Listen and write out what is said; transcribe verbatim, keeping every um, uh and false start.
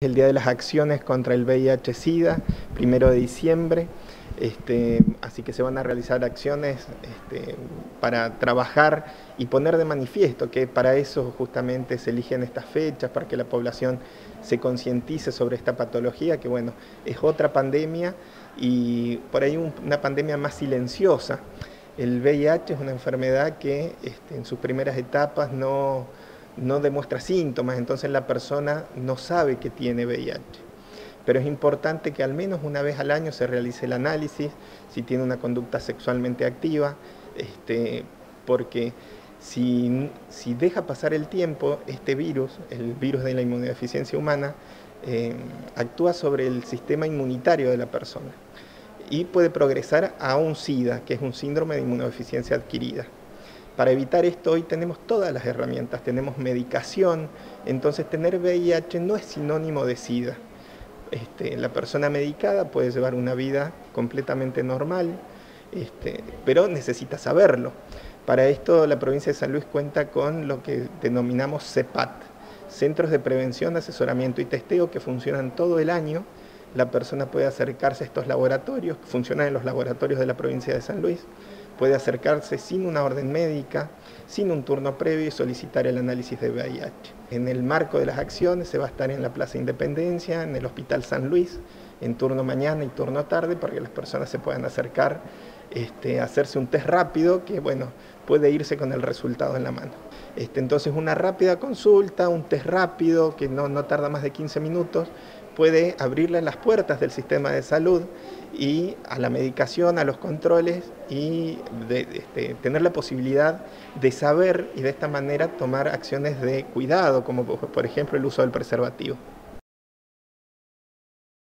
El Día de las Acciones contra el V I H SIDA, primero de diciembre, este, así que se van a realizar acciones este, para trabajar y poner de manifiesto que para eso justamente se eligen estas fechas, para que la población se concientice sobre esta patología, que bueno, es otra pandemia y por ahí un, una pandemia más silenciosa. El V I H es una enfermedad que este, en sus primeras etapas no, no demuestra síntomas, entonces la persona no sabe que tiene V I H. Pero es importante que al menos una vez al año se realice el análisis, si tiene una conducta sexualmente activa, este, porque si, si deja pasar el tiempo, este virus, el virus de la inmunodeficiencia humana, eh, actúa sobre el sistema inmunitario de la persona y puede progresar a un SIDA, que es un síndrome de inmunodeficiencia adquirida. Para evitar esto hoy tenemos todas las herramientas, tenemos medicación, entonces tener V I H no es sinónimo de SIDA. Este, la persona medicada puede llevar una vida completamente normal, este, pero necesita saberlo. Para esto la provincia de San Luis cuenta con lo que denominamos C E P A T, Centros de Prevención, Asesoramiento y Testeo, que funcionan todo el año. La persona puede acercarse a estos laboratorios, que funcionan en los laboratorios de la provincia de San Luis, puede acercarse sin una orden médica, sin un turno previo y solicitar el análisis de V I H. En el marco de las acciones se va a estar en la Plaza Independencia, en el Hospital San Luis, en turno mañana y turno tarde, para que las personas se puedan acercar, este, hacerse un test rápido, que bueno, puede irse con el resultado en la mano. Este, entonces una rápida consulta, un test rápido, que no, no tarda más de quince minutos, puede abrirle las puertas del sistema de salud y a la medicación, a los controles y de, de, de tener la posibilidad de saber y de esta manera tomar acciones de cuidado, como por ejemplo el uso del preservativo.